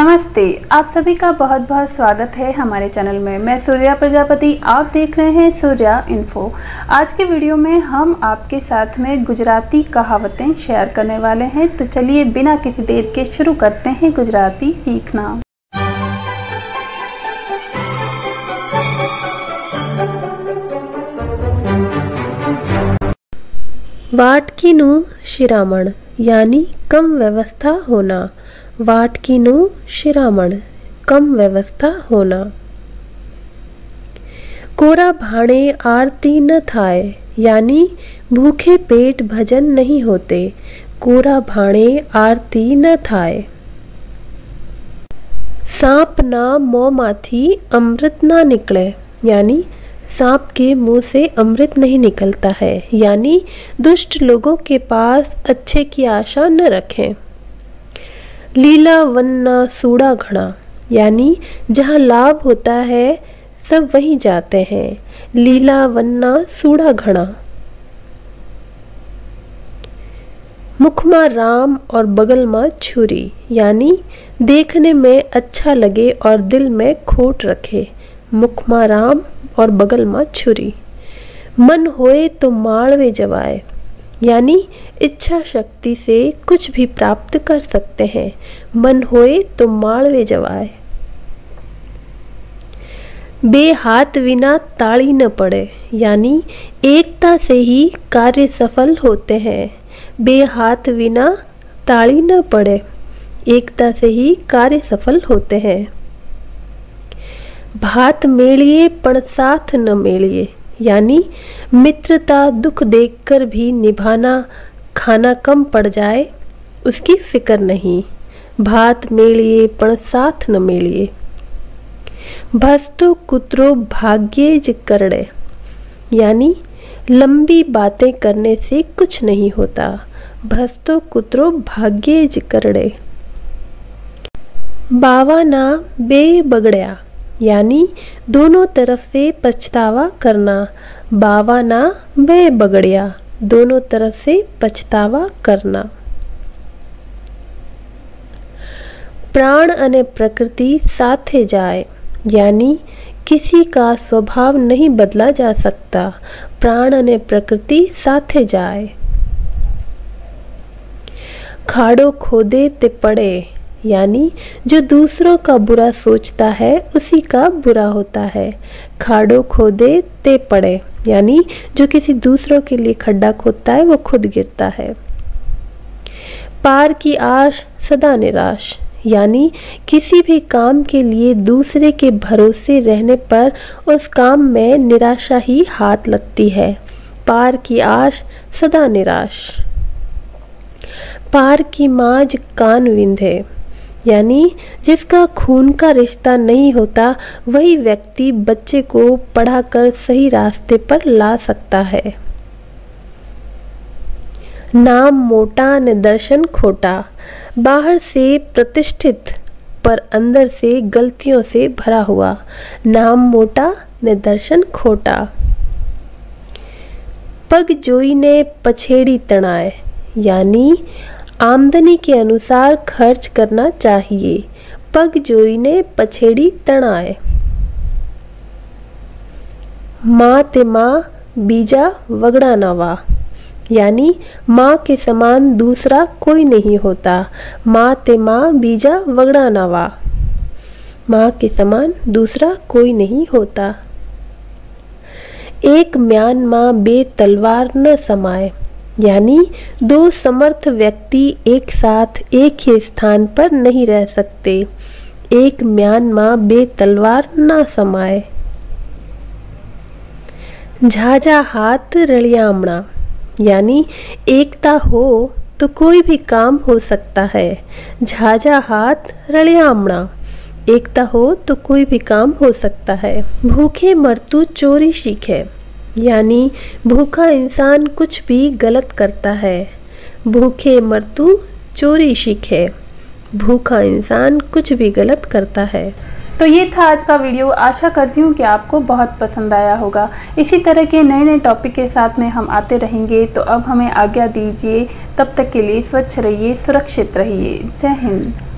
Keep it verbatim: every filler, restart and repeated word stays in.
नमस्ते, आप सभी का बहुत बहुत स्वागत है हमारे चैनल में। मैं सूर्या प्रजापति, आप देख रहे हैं सूर्या इन्फो। आज के वीडियो में हम आपके साथ में गुजराती कहावतें शेयर करने वाले हैं। तो चलिए बिना किसी देर के शुरू करते हैं गुजराती सीखना। वाटकीनु शिरामण यानी कम व्यवस्था होना। वाटकीनु शिरामण कम व्यवस्था होना। कोरा भाणे आरती न थाय यानी भूखे पेट भजन नहीं होते। कोरा भाणे आरती न थाय। सांप ना मों माथी अमृत ना निकले यानी सांप के मुंह से अमृत नहीं निकलता है, यानी दुष्ट लोगों के पास अच्छे की आशा न रखें। लीला वन्ना सूड़ा घड़ा यानी जहाँ लाभ होता है सब वहीं जाते हैं। लीला वन्ना सूड़ा घड़ा। मुखमा राम और बगल में छुरी यानी देखने में अच्छा लगे और दिल में खोट रखे। मुखमा राम और बगल में छुरी। मन होए तो माळवे जवाए यानी इच्छा शक्ति से कुछ भी प्राप्त कर सकते हैं। मन होए तो माळवे जवाए। बे हाथ बिना ताली न पड़े यानी एकता से ही कार्य सफल होते हैं। बे हाथ बिना ताली न पड़े, एकता से ही कार्य सफल होते हैं। भात मेलिए पण साथ न मेलिए यानी मित्रता दुख देखकर भी निभाना। खाना कम पड़ जाए उसकी फिक्र नहीं। भात मेलिए पण साथ न मेलिए। भस्तो कुतरो भाग्येज करड़े यानी लंबी बातें करने से कुछ नहीं होता। भस्तो कुतरो भाग्येज करड़े। बावा ना बे बगड़या यानी दोनों तरफ से पछतावा करना। बावा ना बे बगड़िया दोनों तरफ से पछतावा करना। प्राण अने प्रकृति साथे जाए यानी किसी का स्वभाव नहीं बदला जा सकता। प्राण अने प्रकृति साथे जाए। खाड़ो खोदे ते पड़े यानी जो दूसरों का बुरा सोचता है उसी का बुरा होता है। खाड़ो खोदे ते पड़े यानी जो किसी दूसरों के लिए खड्डा खोदता है वो खुद गिरता है। पार की आश सदा निराश यानी किसी भी काम के लिए दूसरे के भरोसे रहने पर उस काम में निराशा ही हाथ लगती है। पार की आश सदा निराश। पार की माज कान विंधे यानी जिसका खून का रिश्ता नहीं होता वही व्यक्ति बच्चे को पढ़ाकर सही रास्ते पर ला सकता है। नाम मोटा न दर्शन खोटा बाहर से प्रतिष्ठित पर अंदर से गलतियों से भरा हुआ। नाम मोटा न दर्शन खोटा। पग जोई ने पछेड़ी तनाए यानी आमदनी के अनुसार खर्च करना चाहिए। पग जोई ने पछेड़ी तनाए। माँ ते माँ बीजा वगड़ा नवा यानी माँ के समान दूसरा कोई नहीं होता। माँ ते माँ बीजा वगड़ा नवा। माँ के समान दूसरा कोई नहीं होता। एक म्यान माँ बे तलवार न समाए यानी दो समर्थ व्यक्ति एक साथ एक ही स्थान पर नहीं रह सकते। एक म्यान माँ बे तलवार ना समाए। झाझा हाथ रलियामणा यानी एकता हो तो कोई भी काम हो सकता है। झाझा हाथ रलियामणा एकता हो तो कोई भी काम हो सकता है। भूखे मरतू चोरी सीखे यानी भूखा इंसान कुछ भी गलत करता है। भूखे मरतू चोरी सीखे भूखा इंसान कुछ भी गलत करता है। तो ये था आज का वीडियो। आशा करती हूँ कि आपको बहुत पसंद आया होगा। इसी तरह के नए नए टॉपिक के साथ में हम आते रहेंगे। तो अब हमें आज्ञा दीजिए, तब तक के लिए स्वच्छ रहिए, सुरक्षित रहिए। जय हिंद।